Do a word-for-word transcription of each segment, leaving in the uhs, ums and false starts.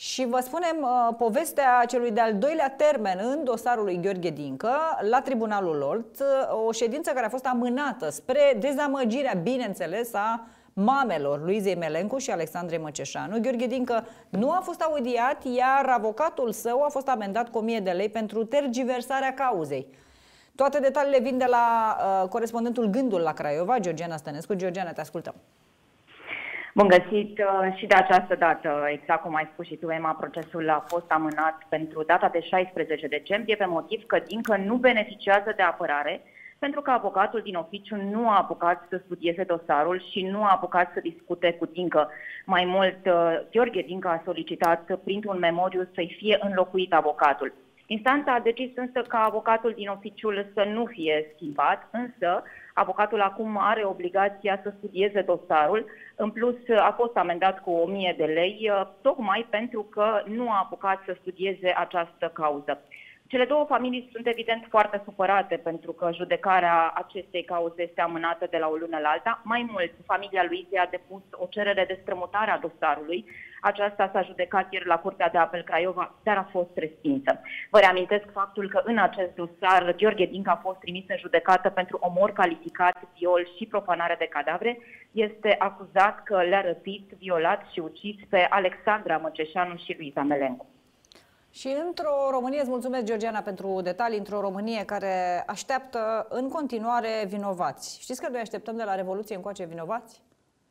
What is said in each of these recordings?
Și vă spunem uh, povestea celui de-al doilea termen în dosarul lui Gheorghe Dincă la Tribunalul Olt, uh, o ședință care a fost amânată spre dezamăgirea, bineînțeles, a mamelor Luizei Melencu și Alexandrei Măceșanu. Gheorghe Dincă nu a fost audiat, iar avocatul său a fost amendat cu o mie de lei pentru tergiversarea cauzei. Toate detaliile vin de la uh, corespondentul Gândul la Craiova, Georgiana Stănescu. Georgiana, te ascultăm. Bun găsit și de această dată, exact cum ai spus și tu, Emma, procesul a fost amânat pentru data de șaisprezece decembrie pe motiv că Dincă nu beneficiază de apărare, pentru că avocatul din oficiu nu a apucat să studieze dosarul și nu a apucat să discute cu Dincă. Mai mult, Gheorghe Dincă a solicitat printr-un memoriu să-i fie înlocuit avocatul. Instanța a decis însă ca avocatul din oficiul să nu fie schimbat, însă avocatul acum are obligația să studieze dosarul. În plus, a fost amendat cu o mie de lei, tocmai pentru că nu a apucat să studieze această cauză. Cele două familii sunt evident foarte supărate pentru că judecarea acestei cauze este amânată de la o lună la alta. Mai mult, familia Luizei a depus o cerere de strămutare a dosarului. Aceasta s-a judecat ieri la Curtea de Apel Craiova, dar a fost respinsă. Vă reamintesc faptul că în acest dosar Gheorghe Dincă a fost trimis în judecată pentru omor calificat, viol și profanare de cadavre. Este acuzat că le-a răpit, violat și ucis pe Alexandra Măceșanu și Luiza Melencu. Și într-o Românie, îți mulțumesc, Georgiana, pentru detalii, într-o Românie care așteaptă în continuare vinovați. Știți că noi așteptăm de la Revoluție încoace vinovați?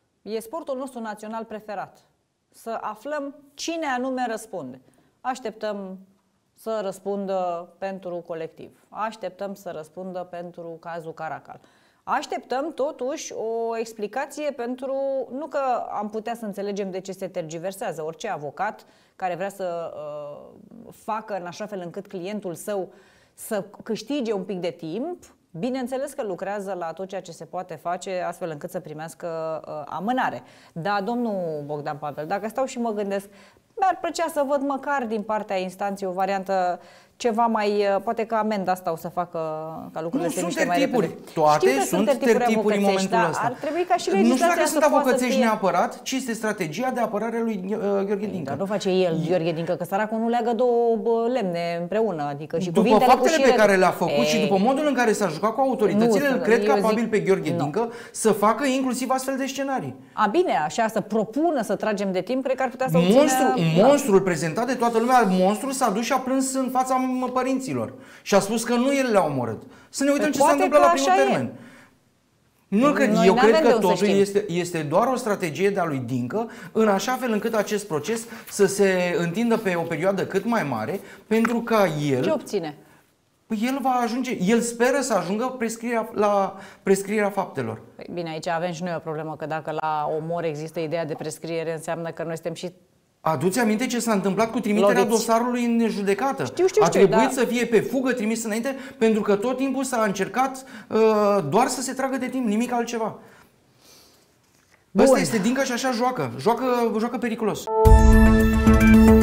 E sportul nostru național preferat. Să aflăm cine anume răspunde. Așteptăm să răspundă pentru colectiv. Așteptăm să răspundă pentru cazul Caracal. Așteptăm totuși o explicație pentru, nu că am putea să înțelegem de ce se tergiversează. Orice avocat care vrea să uh, facă în așa fel încât clientul său să câștige un pic de timp, bineînțeles că lucrează la tot ceea ce se poate face astfel încât să primească uh, amânare. Da, domnul Bogdan Pavel, dacă stau și mă gândesc, mi-ar plăcea să văd măcar din partea instanței o variantă ceva mai, poate că amenda asta o să facă ca lucrurile nu, să sunt miște mai repede. Toate Știu că sunt tertipuri în momentul da, ăsta. Ar trebui ca și nu știu dacă sunt avocățești fie... neapărat, ci este strategia de apărare a lui uh, Gheorghe Dincă. Dar nu face el, Gheorghe Dincă, că săracul nu leagă două lemne împreună. Adică și după faptele pe care le-a făcut Ei... și după modul în care s-a jucat cu autoritățile, nu, îl cred capabil zic... pe Gheorghe nu. Dincă să facă inclusiv astfel de scenarii. A, bine, așa, să propună să tragem de timp, cred că ar putea să Monstru, obțină... monstrul prezentat de toată lumea, monstrul s-a dus și a plâns în fața părinților și a spus că nu el le-a omorât. Să ne uităm ce s-a întâmplat la primul termen. Nu cred. Eu cred că totul este, este doar o strategie de-a lui Dincă, în așa fel încât acest proces să se întindă pe o perioadă cât mai mare, pentru ca el... Ce obține? El va ajunge, el speră să ajungă prescrierea, la prescrierea faptelor. Păi bine, aici avem și noi o problemă, că dacă la omor există ideea de prescriere, înseamnă că noi suntem și... Aduți aminte ce s-a întâmplat cu trimiterea Loviți. dosarului în judecată? Știu, știu, a știu, trebuit da. să fie pe fugă trimis înainte, pentru că tot timpul s-a încercat uh, doar să se tragă de timp, nimic altceva. Bun. Ăsta este Dincă și așa joacă. Joacă, joacă periculos.